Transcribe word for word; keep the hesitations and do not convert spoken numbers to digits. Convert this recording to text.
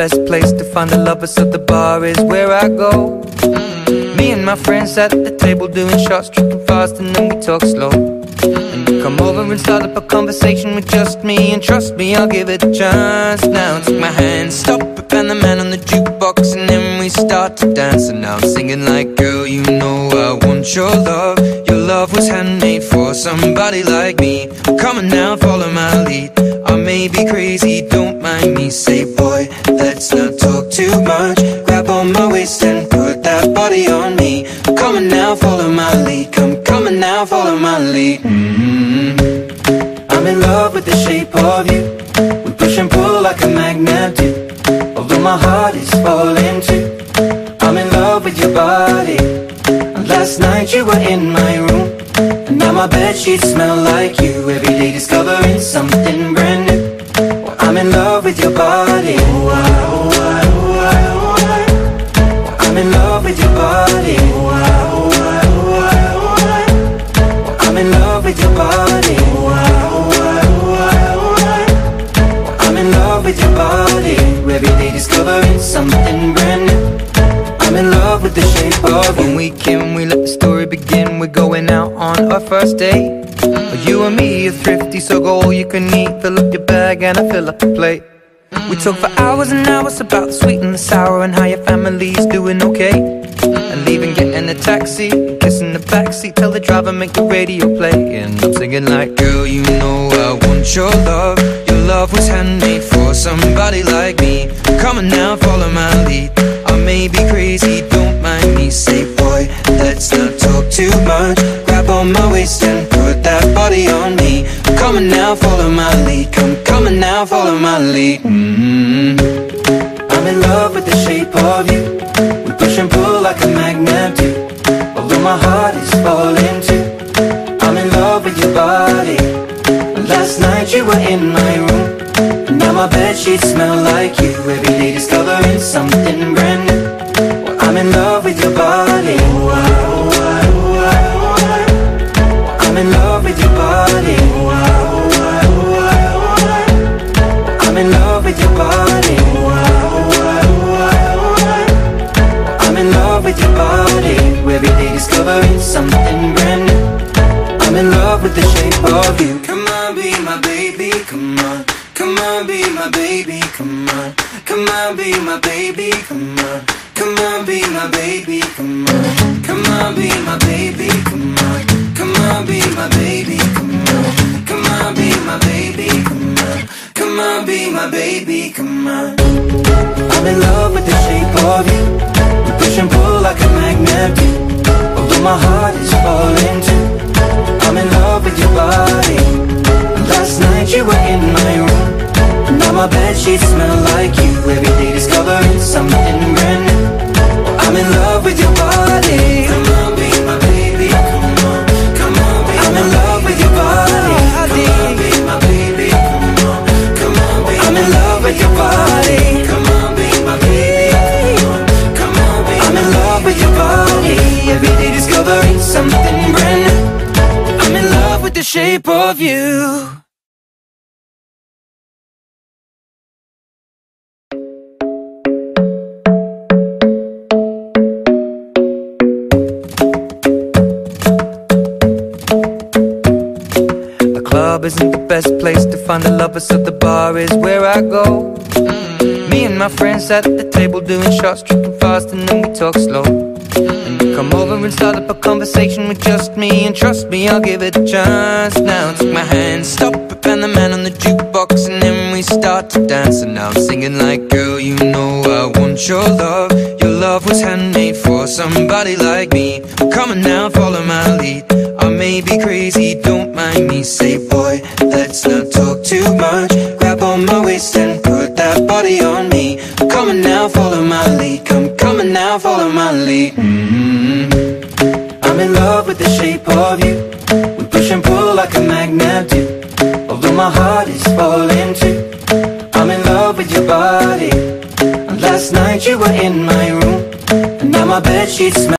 best place to find a lover, so the bar is where I go. Me and my friends at the table doing shots, tripping fast, and then we talk slow. And you come over and start up a conversation with just me, and trust me, I'll give it a chance. Now take my hand, stop it, and the man on the jukebox, and then we start to dance. And now I'm singing like, girl, you know I want your love. Your love was handmade for somebody like me. Come on now, follow my lead. I may be crazy, don't mind me. Say, boy, let's not talk too much. Grab on my waist and put that body on me. Come on now, follow my lead. Come, come on now, follow my lead. Mm-hmm. I'm in love with the shape of you. We push and pull like a magnet do. Although my heart is falling too. I'm in love with your body. And last night you were in my room, and now my bedsheets smell like you. Every day discovering something brand new. Well, I'm in love with your body. Oh, I, oh, I, oh, I, oh, I. Well, I'm in love with your body. Oh, I, oh, I, oh, I, oh, I. Well, I'm in love with your body. Oh, I, oh, I, oh, I, oh, I. Well, I'm in love with your body. Every day discovering something brand new. I'm in love with the shape of you. When we came, we let the story begin. We're going out on our first date. You and me are thrifty, so go all you can eat. Fill up your bag and I fill up the plate. We talk for hours and hours about the sweet and the sour, and how your family's doing okay. And leaving, getting a taxi, kissing the backseat, tell the driver make the radio play. And I'm singing like, girl, you know I want your love. Your love was handmade for somebody like me. Come on now, follow my lead. I may be crazy, don't mind me. Say, boy, let's not talk too much. Grab on my waist and put that body on me. Come on now, follow my lead. Come, come on now, follow my lead. Mm-hmm. I'm in love with the shape of you. We push and pull like a magnet do. Although my heart is falling too. I'm in love with your body. Last night you were in my room, and now my bedsheets smell like you. Every day discovering something brand new. Well, I'm in love with your body. Oh, I, oh, I, oh, I, oh, I. Well, I'm in love with your body. Oh, I, oh, I, oh, I, oh, I. Well, I'm in love with your body. Oh, I, oh, I, oh, I, oh, I. Well, I'm in love with your body. Every day discovering something brand new. I'm in love with the shape of you. Come on, be my baby, come on. Come on, be my baby, come on. Come on, be my baby, come on. Come on, be my baby, come on. Come on, be my baby, come on. Come on, be my baby, come on. Come on, be my baby, come on. Come on, be my baby, come on. I'm in love with the shape of you. We push and pull like a magnet do. Although my heart is falling too. I'm in love with your body. Last night you were in my room, and now my bedsheets smell like you. Every day discovering something brand new. Well, I'm in love with your body. Come on, be my baby, come on. Come on, be I'm in love with your body. Come on, be my baby, come on. Come on, be I'm in love with your body. Come on, be my baby, come on. Come on, be I'm in love with your body. Every day discovering something brand new. I'm in love with the shape of you. The club isn't the best place to find a lover, so the bar is where I go. Me and my friends at the table doing shots, tripping fast, and then we talk slow. And you come over and start up a conversation with just me, and trust me, I'll give it a chance. Now take my hand, stop it, and the man on the jukebox, and then we start to dance. And now I'm singing like, girl, you know I want your love. Your love was handmade for somebody like me. Come on now, follow my lead. I may be crazy, don't mind me. Say, boy, let's not talk too much. Grab on my waist and put that body on me. Come on now, follow my lead. Come, come on now, follow my lead. Mm-hmm. I'm in love with the shape of you. We push and pull like a magnet do. Although my heart is falling too. I'm in love with your body. And last night you were in my room, and now my bedsheets smell